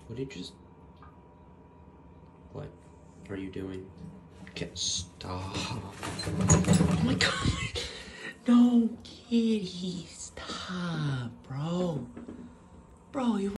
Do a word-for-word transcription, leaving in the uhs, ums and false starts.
What did you just... What are you doing? Get stop. Oh my god. No, kitty. Stop, bro. Bro, you